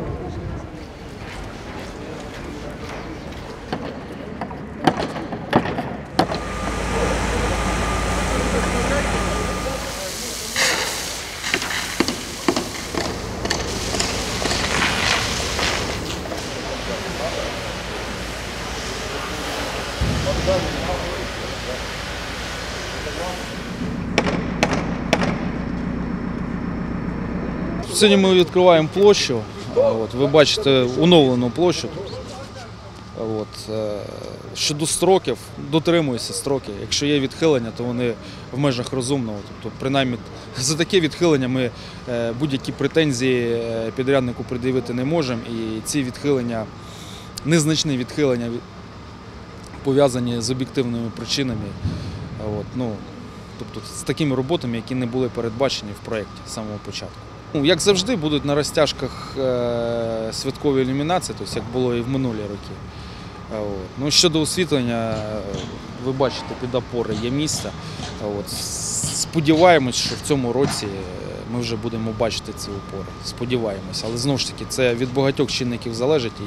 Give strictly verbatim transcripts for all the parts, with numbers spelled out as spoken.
Сьогодні ми відкриваємо площу. От, ви бачите оновлену площу. От, щодо строків, дотримуюся строків. Якщо є відхилення, то вони в межах розумного. Тобто, принаймні, за таке відхилення ми будь-які претензії підряднику пред'явити не можемо. І ці відхилення, незначні відхилення, пов'язані з об'єктивними причинами. От, ну, тобто, з такими роботами, які не були передбачені в проєкті з самого початку. Як завжди, будуть на розтяжках святкові ілюмінації, тобто як було і в минулі роки. Ну, щодо освітлення, ви бачите, під опори є місце. Сподіваємось, що в цьому році ми вже будемо бачити ці опори. Сподіваємось, але знову ж таки це від багатьох чинників залежить і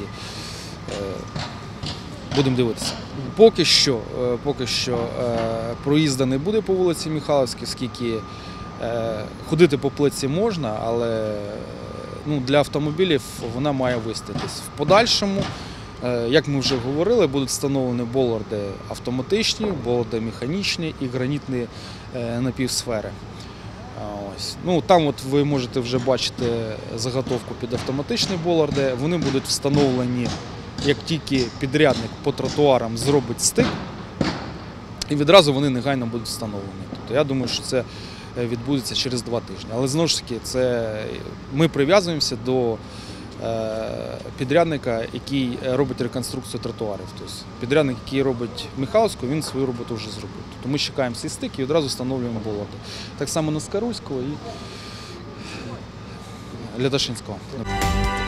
будемо дивитися. Поки що, поки що проїзду не буде по вулиці Михайлівській, оскільки ходити по плитці можна, але ну, для автомобілів вона має вистоятись. В подальшому, як ми вже говорили, будуть встановлені боларди автоматичні, боларди механічні і гранітні напівсфери. Ось. Ну, там от ви можете вже бачити заготовку під автоматичні боларди. Вони будуть встановлені, як тільки підрядник по тротуарам зробить стик, і відразу вони негайно будуть встановлені. Тобто, я думаю, що це відбудеться через два тижні. Але знову ж таки, це, ми прив'язуємося до підрядника, який робить реконструкцію тротуарів. Тобто, підрядник, який робить Михайлівську, він свою роботу вже зробив. Тобто ми чекаємо цей стик і одразу встановлюємо боларди. Так само на Скаруського і Лятошинського.